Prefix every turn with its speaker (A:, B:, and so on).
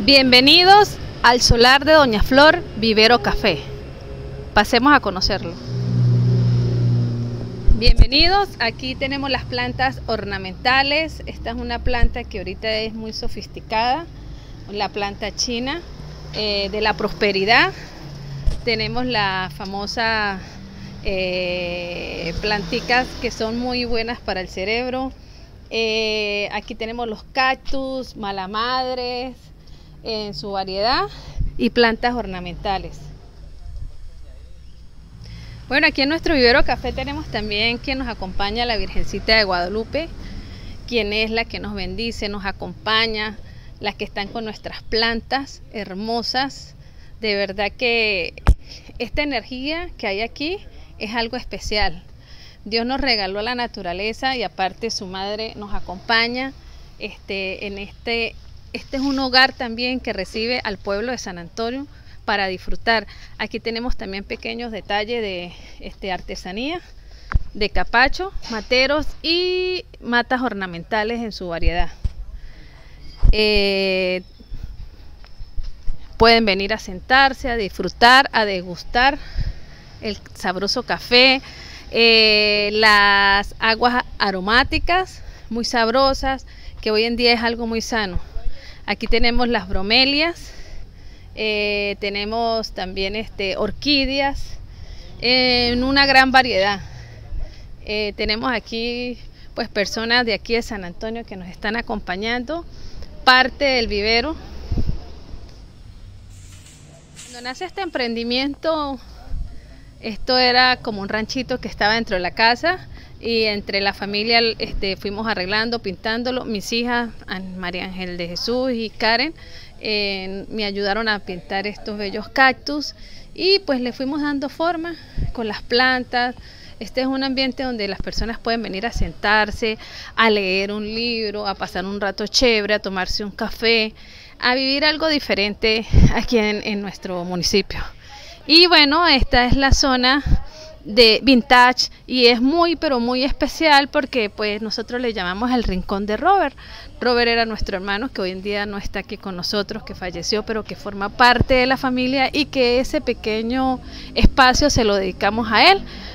A: Bienvenidos al solar de Doña Flor Vivero Café. Pasemos a conocerlo. Bienvenidos, aquí tenemos las plantas ornamentales. Esta es una planta que ahorita es muy sofisticada, la planta china de la prosperidad. Tenemos la famosa planticas que son muy buenas para el cerebro. Aquí tenemos los cactus, malamadres en su variedad y plantas ornamentales. Bueno, aquí en nuestro Vivero Café tenemos también quien nos acompaña, la Virgencita de Guadalupe, quien es la que nos bendice, nos acompaña, las que están con nuestras plantas hermosas. De verdad que esta energía que hay aquí es algo especial. Dios nos regaló la naturaleza y aparte su madre nos acompaña. Este es un hogar también que recibe al pueblo de San Antonio para disfrutar. Aquí tenemos también pequeños detalles de artesanía, de capacho, materos y matas ornamentales en su variedad. Pueden venir a sentarse, a disfrutar, a degustar el sabroso café, las aguas aromáticas muy sabrosas, que hoy en día es algo muy sano. Aquí tenemos las bromelias, tenemos también orquídeas en una gran variedad. Tenemos aquí pues personas de aquí de San Antonio que nos están acompañando, parte del vivero. Cuando nace este emprendimiento, esto era como un ranchito que estaba dentro de la casa y entre la familia fuimos arreglando, pintándolo. Mis hijas, María Ángel de Jesús y Karen, me ayudaron a pintar estos bellos cactus y pues le fuimos dando forma con las plantas. Este es un ambiente donde las personas pueden venir a sentarse, a leer un libro, a pasar un rato chévere, a tomarse un café, a vivir algo diferente aquí en nuestro municipio. Y bueno, esta es la zona de vintage y es muy pero muy especial porque pues nosotros le llamamos el rincón de Robert. Robert era nuestro hermano que hoy en día no está aquí con nosotros, que falleció, pero que forma parte de la familia y que ese pequeño espacio se lo dedicamos a él.